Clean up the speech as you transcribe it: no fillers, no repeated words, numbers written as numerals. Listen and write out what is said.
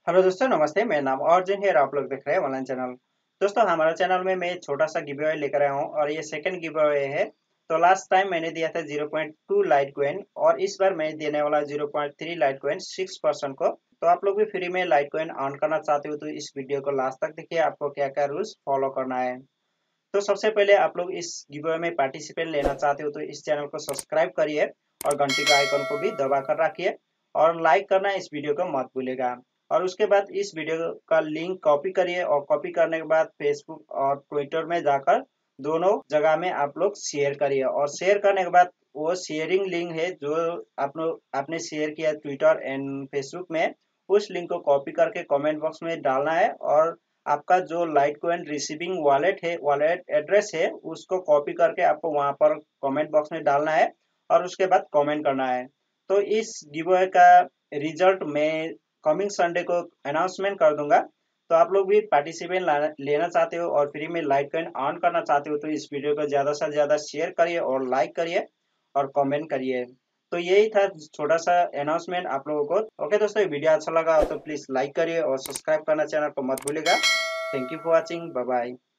Hello दोस्तों, नमस्ते। मेरा नाम अर्जुन है और आप लोग देख रहे हैं ऑनलाइन चैनल। दोस्तों, हमारा चैनल में मैं छोटा सा गिव अवे लेकर आया हूँ और ये सेकंड गिव अवे है। तो लास्ट टाइम मैंने दिया था 0.2 लाइट कॉइन और इस बार मैं देने वाला 0.3 लाइट कॉइन 6% को। तो आप लोग भी फ्री में लाइट कॉइन अर्न करना चाहते हो तो इस वीडियो को लास्ट तक देखिए, आपको क्या क्या रूल्स फॉलो करना है। तो सबसे पहले आप लोग इस गिव अवे में पार्टिसिपेट लेना चाहते हो तो इस चैनल को सब्सक्राइब करिए और घंटी का आइकन को भी दबा कर रखिए और लाइक करना इस वीडियो को मत भूलिएगा। और उसके बाद इस वीडियो का लिंक कॉपी करिए और कॉपी करने के बाद फेसबुक और ट्विटर में जाकर दोनों जगह में आप लोग शेयर करिए और शेयर करने के बाद वो शेयरिंग लिंक है जो आपने शेयर किया ट्विटर एंड फेसबुक में, उस लिंक को कॉपी करके कमेंट बॉक्स में डालना है और आपका जो लाइट कॉइन रिसीविंग वॉलेट है, वॉलेट एड्रेस है, उसको कॉपी करके आपको वहां पर कमेंट बॉक्स में डालना है और उसके बाद कमेंट करना है। तो इस गिव अवे का रिजल्ट मैं कमिंग संडे को अनाउंसमेंट कर दूंगा। तो आप लोग भी पार्टिसिपेट लेना चाहते हो और फ्री में लाइट कॉइन अर्न करना चाहते हो तो इस वीडियो को ज़्यादा से ज़्यादा शेयर करिए और लाइक करिए और कमेंट करिए। तो यही था छोटा सा अनाउंसमेंट आप लोगों को। ओके दोस्तों, ये वीडियो अच्छा लगा हो तो प्लीज़ लाइक करिए और सब्सक्राइब करना चैनल को मत भूलिएगा। Thank you for watching. Bye bye.